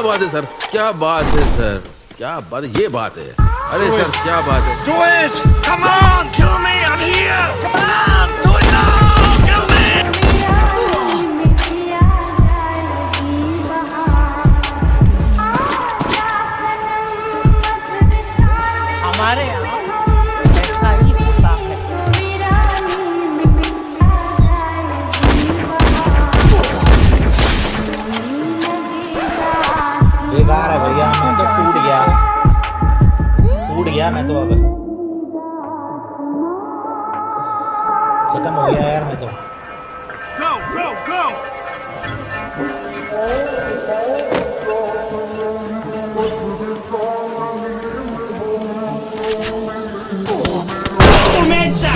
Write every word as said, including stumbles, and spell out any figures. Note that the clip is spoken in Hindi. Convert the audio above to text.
बात है सर, क्या बात है सर, क्या बात है, ये बात है। अरे सर क्या बात है। Do it! Come on, kill me! I'm here! Come on, do it now! Kill me! हमारे यहाँ ऐसा ही होता है। बेकार है भैया, मैं तो टूट गया टूट गया मैं तो, अब खत्म हो गया यार मैं तो। Go, go, go! Tormenta!